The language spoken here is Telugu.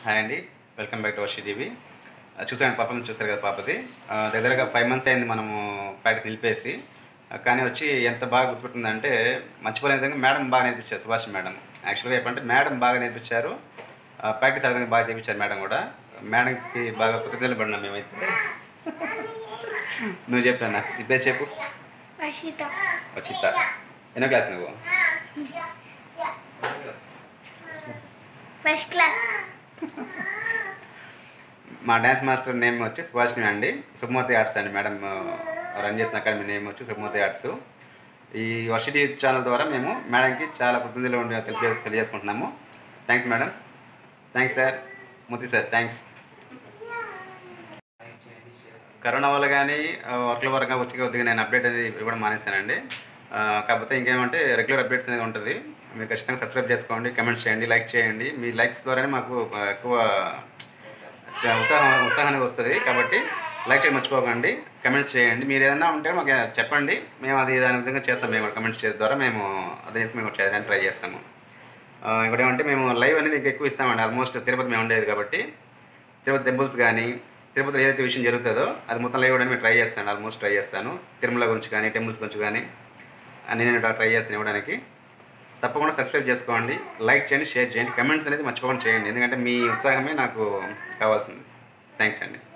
హాయ్ అండి, welcome back to Varshi TV. చూసాను పర్ఫార్మెన్స్ చూస్తారు కదా పాపది. దగ్గరగా 5 months అయింది మనము ప్రాక్టీస్ నిలిపేసి. కానీ వచ్చి ఎంత బాగా గుర్తుపెట్టిందంటే మర్చిపోలేని విధంగా మేడం బాగా నేర్పించారు, సుభాష్ మేడం. యాక్చువల్గా చెప్పంటే మేడం బాగా నేర్పించారు, ప్రాక్టీస్ ఆ విధంగా బాగా చేయించారు మేడం కూడా. మేడంకి బాగా కృతజ్ఞతలు పడినాం మేమైతే. నువ్వు చెప్పినా నీ పేరు చెప్పు. వర్షిత. ఎన్నో క్లాస్ నువ్వు? First class. మా డ్యాన్స్ మాస్టర్ నేమ్ వచ్చి సుభాష్ని అండి. శుభమూర్తి ఆర్ట్స్ అండి మేడం రన్ చేసిన అకాడమీ నేమ్ వచ్చి శుభమూర్తి ఆర్ట్స్. ఈ వర్షి టీవీ ఛానల్ ద్వారా మేము మేడంకి చాలా కృతజ్ఞతలు తెలియజేసుకుంటున్నాము. Thanks madam. Thanks sir, Murthy sir, thanks. Corona వల్ల కానీ వర్క్ల వరకు వచ్చి కొద్దిగా నేను అప్డేట్ అనేది ఇవ్వడం మానేశానండి. కాకపోతే ఇంకేమంటే రెగ్యులర్ అప్డేట్స్ అనేది ఉంటుంది. మీరు ఖచ్చితంగా సబ్స్క్రైబ్ చేసుకోండి, కమెంట్స్ చేయండి, లైక్ చేయండి. మీ లైక్స్ ద్వారానే మాకు ఎక్కువ ఉత్సాహానికి వస్తుంది. కాబట్టి లైక్ చేయడం మర్చిపోకండి, కమెంట్స్ చేయండి. మీరు ఏదైనా ఉంటే మాకు చెప్పండి, మేము అది దాని విధంగా చేస్తాం. మేము కమెంట్స్ చేసే ద్వారా మేము అదే చేసి మేము చేయడానికి ట్రై చేస్తాము. ఇంకోటి ఏమంటే మేము లైవ్ అనేది ఇంకా ఎక్కువ ఇస్తామండి. ఆల్మోస్ట్ తిరుపతి మేము ఉండేది కాబట్టి తిరుపతి టెంపుల్స్ కానీ తిరుపతిలో ఏదైతే విషయం జరుగుతుందో అది మొత్తం లైవ్ ఇవ్వడానికి ట్రై చేస్తాను. ఆల్మోస్ట్ ట్రై చేస్తాను. తిరుమల గురించి కానీ టెంపుల్స్ గురించి కానీ నేను ట్రై చేస్తాను ఇవ్వడానికి. తప్పకుండా సబ్స్క్రైబ్ చేసుకోండి, లైక్ చేయండి, షేర్ చేయండి, కమెంట్స్ అనేది మర్చిపోకుండా చేయండి. ఎందుకంటే మీ ఉత్సాహమే నాకు కావాల్సింది. థ్యాంక్స్ అండి.